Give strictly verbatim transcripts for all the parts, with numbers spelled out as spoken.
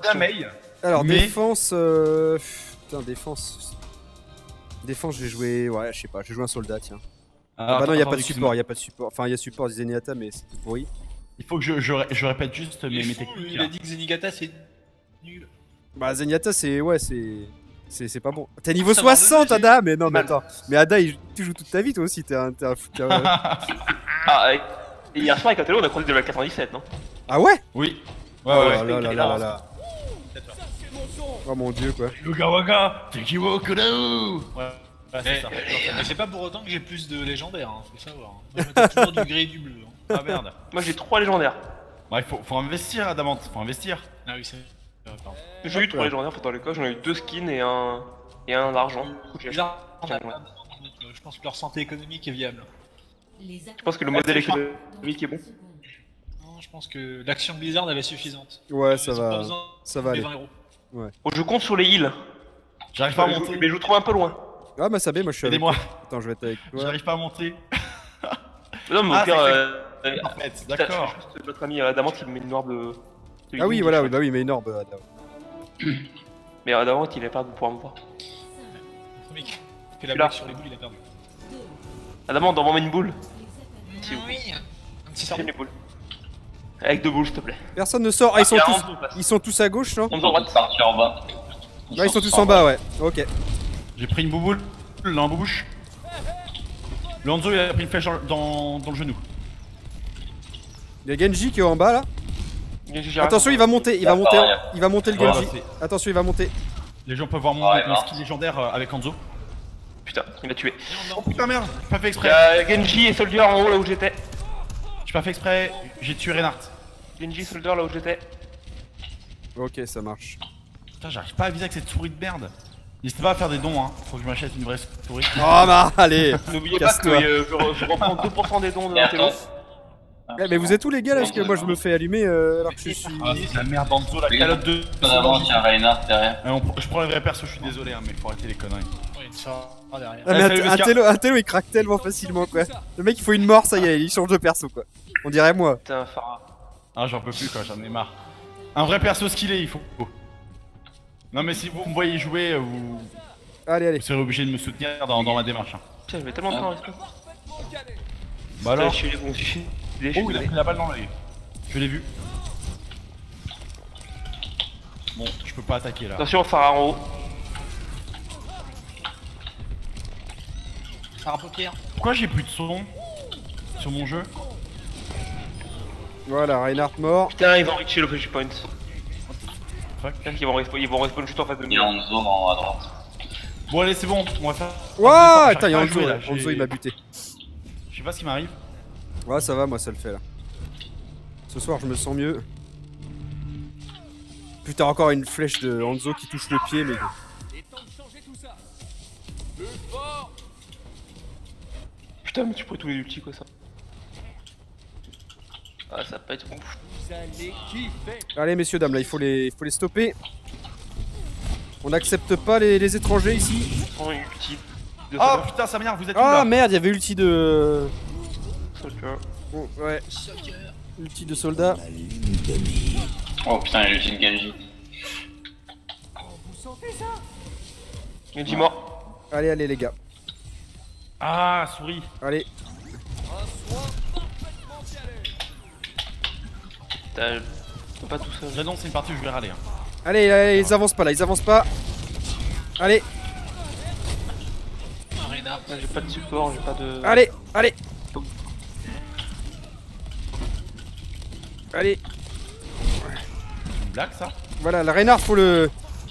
bien Mei. Alors, mais... défense. Euh... Putain, défense. Défense, je vais jouer. Ouais, je sais pas, je vais jouer un soldat, tiens. Alors, ah bah attends, non, il y a attends, pas de support, il y a pas de support. Enfin, il y a support des Zenyatta, mais c'est tout pourri. Il faut que je, je, je répète juste mes, mes techniques. Il a dit que Zenigata c'est nul. Bah, Zenyatta, c'est. Ouais, c'est. C'est pas bon. T'es niveau Ça va soixante, donner, Ada. Mais non, mais mal. attends. Mais Ada, il... tu joues toute ta vie, toi aussi. T'es un. T'es un... t'es un... Ah, et hier soir avec Atelo, on a croisé de level quatre-vingt-dix-sept, non? Ah ouais? Oui. Ouais, Oh ouais. là là là là là. Oh mon dieu, quoi. Yoga Waga, Tekiwo Kodao. Ouais, ouais c'est Mais, ça. mais c'est pas pour autant que j'ai plus de légendaires, hein, faut savoir. Moi, je mettais toujours du gris et du bleu. Hein. Ah merde. Moi j'ai trois légendaires. Ouais, faut, faut investir, Adamant, faut investir. Ah oui, c'est. Euh, pardon. J'ai eu trois légendaires, faut dans les coches, j'en ai eu deux skins et un. et un d'argent. J'ai acheté- Là, on a- Ouais. je pense que leur santé économique est viable. Je pense que le modèle économique est bon. Non, je pense que l'action de Blizzard elle est suffisante. Ouais, ça Ils ont pas va. besoin Ça va des aller. vingt euros. Bon, je compte sur les heals. J'arrive pas à Je- monter. Mais je vous trouve un peu loin. Ah, bah, ça va, moi je suis avec. Aidez-moi. Attends, je vais être avec toi. J'arrive pas à monter. Non, mais au Ah, pire, c'est euh. euh, En fait, putain, d'accord. je- je- Notre ami Adamant il me met une orbe de. de Ah oui, healing, voilà, je oui, crois. bah oui, mais énorme, Ada. Mais Adamant il a pas de pouvoir me voir. Le mec qui fait la Là. blague sur les boules, il a perdu. Adamant, envoie-moi une boule. Si vous Oui, un petit Fais cerveau. une boule. Avec deux boules, s'il te plaît. Personne ne sort. Ah, ils sont il y a tous. Hanzo en face. Ils sont tous à gauche, non? Hanzo à Ils sont droite. tous partis en bas. Ouais, ils sont tous en bas, ouais. Ok. J'ai pris une bouboule dans la bouche. Le Hanzo il a pris une flèche dans, dans, dans le genou. Il y a Genji qui est en bas là. J'ai- Attention, il va monter, il va Ah, monter, pareil. il va monter le Ouais, Genji. bah, c'est- Attention, il va monter. Les gens peuvent voir mon, Ouais, mon bah. skill légendaire euh, avec Hanzo. Putain, il m'a tué. Oh putain merde, j'ai pas fait Il y exprès. a Genji et Soldier en haut là où j'étais. J'ai pas fait exprès, j'ai tué Reinhardt. Genji, Soldier là où j'étais. Ok, ça marche. Putain, j'arrive pas à viser avec cette souris de merde. N'hésitez pas à faire des dons, hein. Faut que je m'achète une vraie souris. Oh bah, allez. N'oubliez pas que Casse-toi. euh, je, re- je reprends deux pour cent des dons de Et Intello. attends. Eh, mais vous êtes où les gars là? Parce que moi je me fais allumer euh, alors que je suis. Ah, c'est la merde Hanzo, la Les calotte de. En avant, tiens, Reinhardt derrière. Ouais, on- je prends les vrais persos, je suis désolé, hein, mais faut arrêter les conneries. Oui, une sort derrière. Ah, mais Ouais, un, salut, un Oscar. télo, un télo, il craque tellement facilement quoi. Le mec il faut une mort, ça y est, il change de perso quoi. On dirait moi. Putain, Farah. Ah, j'en peux plus quoi, j'en ai marre. Un vrai perso skillé, il faut. Non, mais si vous me voyez jouer, euh, vous, Allez, allez. vous serez obligé de me soutenir dans, dans ma démarche. Hein. Putain, je mets tellement de temps à rester. Bah alors. Je suis les bons, je suis je suis Oh, il a désolé. pris la balle dans l'œil. Je l'ai vu. Bon, je peux pas attaquer là. Attention, Farah en haut. Sarah Poker. Pourquoi j'ai plus de son sur mon jeu? Voilà, Reinhardt mort. Putain, ils vont reacher le flash point. Fuck. Putain, ils vont respawn, ils vont respawn juste en face de Il y a nous. Hanzo en haut à droite. Bon, allez, c'est bon, on va faire. Wouah, J'arrive putain, il y a pas à Hanzo jouer, là. là, j'ai- Hanzo il m'a buté. Je sais pas ce qui m'arrive. Ouais, ça va, moi ça le fait là. Ce soir je me sens mieux. Putain, encore une flèche de Hanzo qui touche le pied, mais. Putain, mais tu prends tous les ultis quoi ça. Ah, ça va pas être ouf. Allez, messieurs, dames, là il faut les, il faut les stopper. On n'accepte pas les, les étrangers ici. Prends une ulti. de Oh Soldier. putain, ça m'énerve, vous êtes où Ah là? merde, il y avait ulti de. Soldier. Oh, ouais. Ulti de soldat. Oh putain, il y a l'ultime Genji. Genji mort. Allez, allez, les gars. Ah, souris. Allez. Putain, je peux pas tout seul. J'annonce une partie où je vais râler. Hein. Allez, allez, ils avancent pas là, ils avancent pas. Allez, Reinhardt. Là, j'ai pas de support, j'ai pas de. allez, allez. Allez, C'est une blague ça? voilà, la Reinhardt, faut le.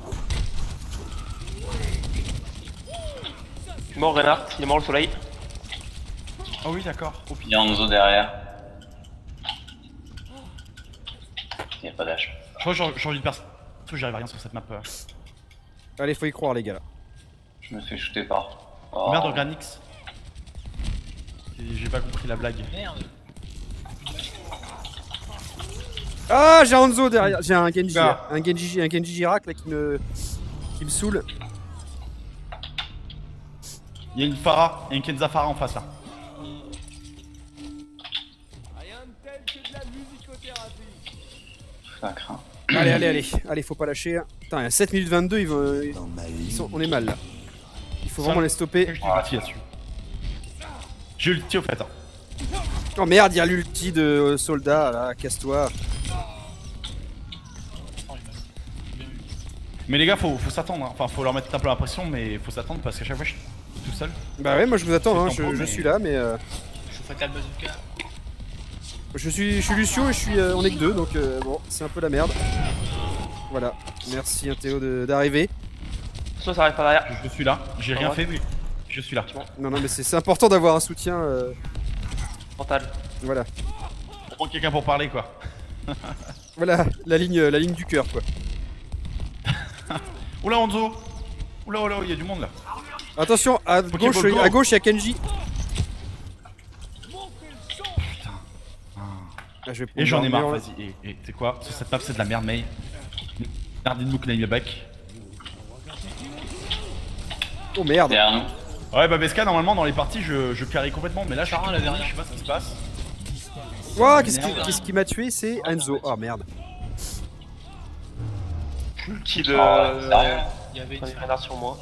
Mort Reinhardt, il est mort le soleil. Ah oui, d'accord. Oh, Il y a Hanzo derrière. Il n'y a pas d'âge. Je crois que j'ai j'ai envie de perso, j'arrive à rien sur cette map. euh. Allez, faut y croire, les gars là. Je me fais shooter par. Oh. Merde, Organix. J'ai pas compris la blague. Merde. Ah, j'ai Hanzo derrière. J'ai un Genji, Ah. là. un Genji, un Genji Girac là qui me, qui me saoule. Il y a une Farah, il y a une Kenza Farah en face là. Ça craint. Allez, allez, allez, allez, faut pas lâcher. Hein. Putain, il y a sept minutes vingt-deux, ils vont, ils sont, on est mal là. Il faut vraiment les stopper. Je parti là-dessus. J'ai ulti au fait. Hein. Oh merde, il y a l'ulti de euh, soldat là, casse-toi. Mais les gars, faut, faut s'attendre. Hein. Enfin, faut leur mettre un peu la pression, mais faut s'attendre parce qu'à chaque fois, je suis tout seul. Bah ouais, moi je vous attends, hein, C'est je, tempo, je mais- suis là, mais euh, Je fais le bazooka. je suis, je suis Lucio et je suis, euh, on est que deux, donc euh, bon, c'est un peu la merde. Voilà, merci hein, Théo de- d'arriver. Ça, ça arrive par derrière. Je suis là. J'ai rien Ouais. fait, mais je suis là. Non, non, mais c'est c'est important d'avoir un soutien. euh, Mental. voilà, On prend quelqu'un pour parler, quoi. voilà, la ligne, la ligne du cœur quoi. Oula, Hanzo. Oula, oula, il y a du monde là. Attention, à Pokéball gauche, Go. à gauche, il y a Kenji. Ah, je vais Et j'en ai marre, prendre vas-y. Et, et c'est quoi? Cette map, c'est de la merde, May. Nardin Mouk, back. Oh merde. Derrière nous. Ouais, bah Beska, normalement, dans les parties, je, je carry complètement, mais là, je suis Charin, tout la dernière. je sais pas ce qui se passe. Ouah, qu'est-ce qui, Merde. qu'est-ce qui m'a tué? C'est Enzo. Oh merde. Ulti de. Oh, sérieux Il y avait une Prenez radar sur moi.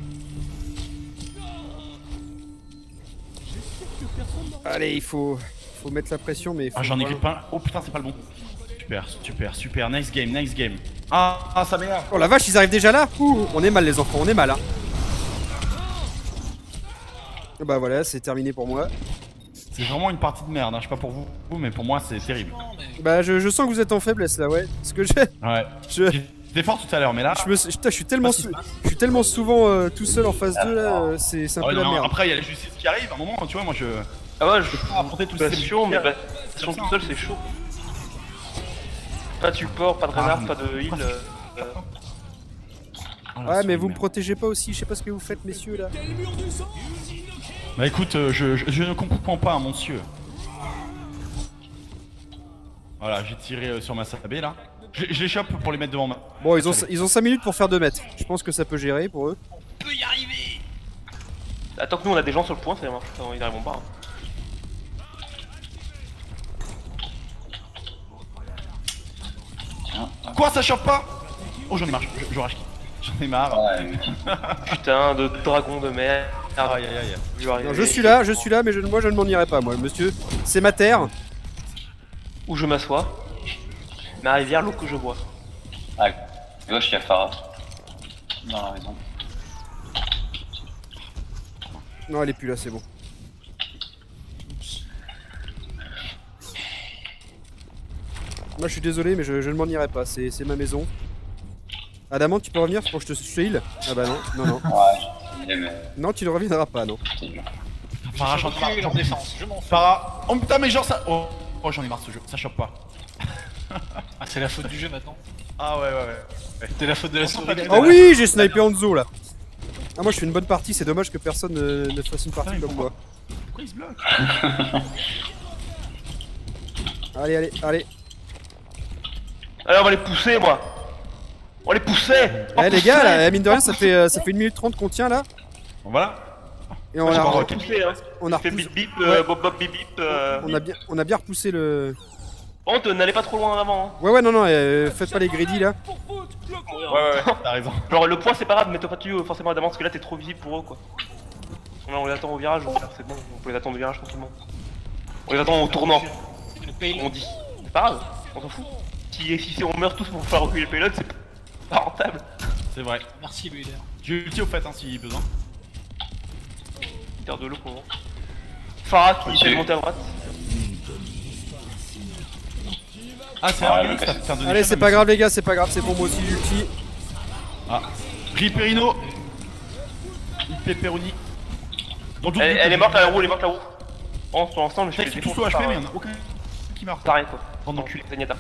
Allez, il faut, faut mettre la pression, mais il faut Ah, j'en ai vraiment- clip un. Oh putain, c'est pas le bon. Super, super, super. Nice game, nice game. Ah, ah ça m'énerve. Oh la vache, ils arrivent déjà là. Ouh, on est mal les enfants, on est mal hein. Bah voilà, c'est terminé pour moi. C'est vraiment une partie de merde, hein. Je sais pas pour vous, mais pour moi, c'est terrible. Non, mais Bah je, je sens que vous êtes en faiblesse là, ouais. Parce que je, Ouais. je, J'étais fort tout à l'heure, mais là. je, me, putain, je suis tellement, Je sais sou- pas je suis tellement souvent euh, tout seul en phase deux là, euh, c'est c'est un Ah ouais, peu la non, merde. après, il y a la justice qui arrive. À un moment, tu vois, moi, je. Ah ouais, je peux pas affronter tous suis ces passion, mais trucs. passion tout seul, c'est chaud. Pas de support, pas de Ah, renard, mais- pas de heal. euh, euh, Oh, là, Ouais, c'est mais une vous me merde. protégez pas aussi, je sais pas ce que vous faites, messieurs là. Bah écoute, euh, je, je, je ne comprends pas, monsieur. Voilà, j'ai tiré euh, sur ma sabé là. Je, je les chope pour les mettre devant ma. Bon, ils ont, Allez. ils ont cinq minutes pour faire deux mètres. Je pense que ça peut gérer pour eux. on peut y arriver. Attends que nous on a des gens sur le point, ça marche. Non, ils n'arriveront pas. hein. Quoi, ça chope pas? Oh, j'en ai marre, je, je rage. J'en ai marre. Ouais, ulti. Putain de dragon de merde. Aïe aïe aïe. Je vais arriver. Non, je suis là, je suis là, mais je, moi je ne m'en irai pas, moi, monsieur. C'est ma terre. Où je m'assois. Ma rivière, l'eau que je bois. À gauche, il y a Farah. Dans la maison. Non, elle est plus là, c'est bon. Moi je suis désolé, mais je, je ne m'en irai pas, c'est c'est ma maison. Adamant, tu peux revenir pour que je te, je te heal? Ah bah non, non, non. Ouais, j'ai mais Non, tu ne reviendras pas, non. c'est dur. Farah, Je j'en ai marre. recule en défense, je m'en fous. Farah. Oh putain, mais genre ça. Oh, oh j'en ai marre de ce jeu, ça chope pas. Ah, c'est la faute du jeu maintenant. Ah ouais, ouais, ouais. C'est la faute de la souris. Oh oui, j'ai snipé Hanzo là. Ah, moi je fais une bonne partie, c'est dommage que personne ne, ne fasse une partie Putain, comme ils font moi. Pourquoi il se bloque? Allez, allez, allez. Allez, on va les pousser, moi. On va les pousser. Eh les gars, là, mine de rien, ça fait, euh, ça fait une minute trente qu'on tient là. Bon, voilà. Et on Moi, j'ai pas a, encore- Pousser, hein. on a Fait repoussé- bip bip, Ouais. euh, bob bob bip bip. euh. on a bien, on a bien repoussé le. Par contre, n'allez pas trop loin avant. Hein. Ouais, ouais, non, non, euh, faites pas les greedy là. Ouais, ouais, ouais, t'as raison. Genre, le point c'est pas grave, mais toi pas dessus forcément d'avance, parce que là t'es trop visible pour eux quoi. Là, on les attend au virage, donc là, c'est bon, on peut les attendre au virage tranquillement. On les attend au tournant, Le payload. on dit. C'est pas grave, on s'en fout. Si, si, si on meurt tous pour faire reculer le payload, c'est pas rentable. C'est vrai. Merci, le leader. J'ai ulti au fait, hein, si besoin. Leader de l'eau pour moi. Farah qui Ok. fait monter à droite. Ah, c'est Ouais, un le ça fait un donation, Allez, c'est même pas si- grave les gars, c'est pas grave, c'est bon, moi aussi l'ulti. Ah. Riperino. Il pepperoni. Dans le doute, Elle, vu elle que est morte j'ai- la roue, elle est morte la roue. Bon, pour l'instant, je Je fais sais les qu'ils sont tous au H P, mais il y en a aucun qui meurt. T'arrêtes quoi. Pendant que Zenyatta.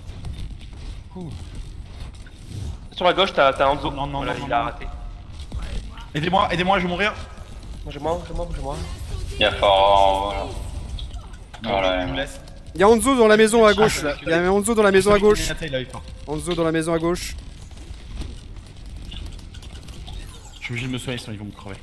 Sur la gauche, t'as t'as Hanzo. Non, non, Voilà, non, il non, a non. raté. Aidez-moi, aidez-moi, je vais mourir. Mangez-moi, mangez-moi, mangez-moi. Il y a Farah, voilà. Non, Voilà, je vous ouais. laisse. Il y a Hanzo dans la maison à gauche là. Il y a Hanzo dans la maison à gauche. Zenyatta, il avait faim. Hanzo dans la maison à gauche. Je suis obligé de me soigner sinon ils vont me crever.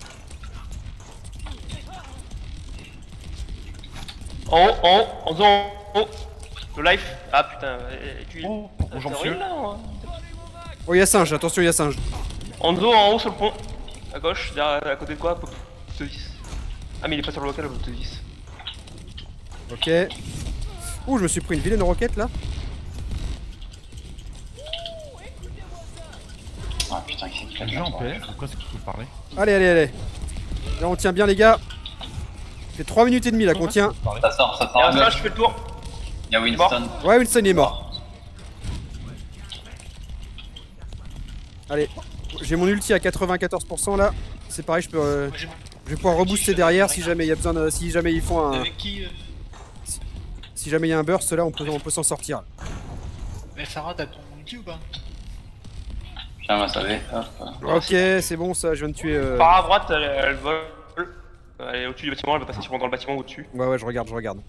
En haut, en haut, Hanzo en haut. Le life. Ah putain, euh, tu. Oh, t'as- bonjour t'as monsieur. rien, là, hein. Oh, y'a singe, attention, y'a singe. Enzo en haut sur le pont. À gauche, derrière, à côté de quoi? Pote dix. Ah, mais il est pas sur le local, Pote dix. Ok. Ouh, je me suis pris une vilaine roquette là. Ah putain, il s'est Les claqué. gens en P F, pourquoi c'est que vous parlez? Allez, allez, allez. Là, on tient bien, les gars. Ça fait trois minutes et demie là qu'on tient. Ça sort, ça Et sort à un singe, gauche. je fais le tour. Y'a Winston. Ouais, Winston est mort. Allez, j'ai mon ulti à quatre-vingt-quatorze pour cent là. C'est pareil, je peux, euh, Moi, j'ai mon- je vais pouvoir rebooster derrière si jamais il y a besoin de, si jamais ils font un, Avec qui euh... si jamais il y a un burst là, on peut, on peut s'en sortir. Mais Farah, t'as ton ulti ou pas? Tiens, ma savée. Hop. Ok, c'est bon ça, je viens de tuer. Euh... Par à droite, elle, elle vole. Elle est au-dessus du bâtiment, elle va passer sûrement dans le bâtiment au-dessus. Ouais, ouais, je regarde, je regarde.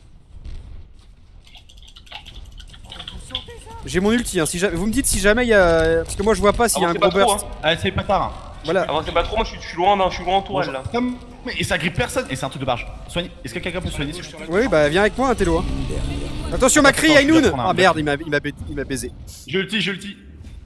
J'ai mon ulti, hein. Si jamais, vous me dites si jamais il y a, parce que moi je vois pas s'il y a un Avancez gros pas trop, burst. hein. Allez, c'est pas tard. Hein. Voilà. Avancez pas trop, moi je suis, je suis loin, non, je suis loin en tourelle là. Comme... Mais et ça grippe personne, et c'est un truc de barge. Soigne. Est-ce que quelqu'un peut soigner s'il vous plaît? Oui, bah viens avec moi, un télo. Hein. Attention, Macri, Attends, je vais Ainoun. prendre un Ah merde, il m'a, il m'a, ba- il m'a baisé. Je ulti, je ulti.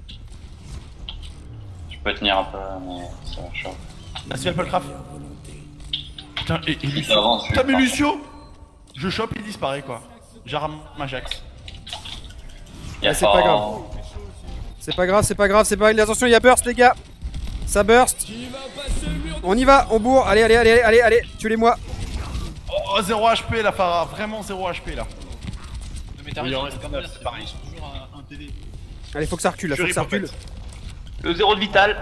Je peux tenir un peu, mais ça va chaud. Ah, si, Applecraft. Putain, et, et Lucio. avance, je Putain, vais mais pas. Lucio. Je chope, il disparaît quoi. J'arrame ma Jax. Y'a Ah, c'est pas grave. C'est pas grave, c'est pas grave, c'est pas grave. Attention, il y a burst, les gars. Ça burst. On y va, on bourre. Allez, allez, allez, allez, allez. Tuez-les-moi. Oh, zéro H P la Farah, vraiment zéro H P là. Non, mais t'as Oui, il en raison, reste c'est neuf, comme c'est ça, pareil. ils sont toujours à un P D. Allez, faut que ça recule, là, faut que ça recule. Le zéro de vital.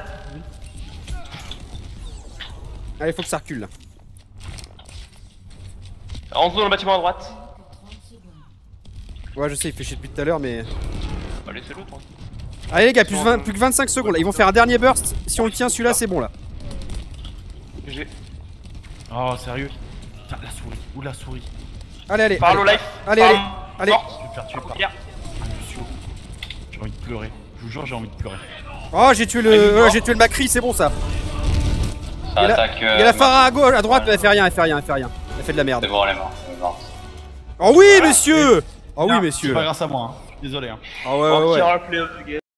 Allez, faut que ça recule là. Enzo dans le bâtiment à droite. Ouais, je sais, il fait chier depuis tout à l'heure, mais. Bah laissez-le, toi. Allez, les gars, plus, vingt, plus que vingt-cinq secondes là. Ils vont faire un dernier burst. Si on le tient, celui-là, c'est bon là. G G. Oh, sérieux. Putain, la souris. Où la souris? Allez, allez. Parle au Allez, life. allez, Parle. allez. Forte. Je vais me faire tuer par Hier. un Lucio. J'ai envie de pleurer. Je vous jure, j'ai envie de pleurer. Oh, j'ai tué Ah, il est le. mort. Ouais, j'ai tué le Macri, c'est bon ça. Ça Il y a la, attaque. il y a la euh, Farah à gauche, à droite, mais elle fait rien, elle fait rien, elle fait rien. Elle fait de la merde. C'est bon, elle est morte. Elle est morte. Oh oui, messieurs. Oh oui, Ah, messieurs. C'est pas grâce à moi, hein. Désolé. Hein. Ah ouais, ouais, On ouais. tire un play of the game.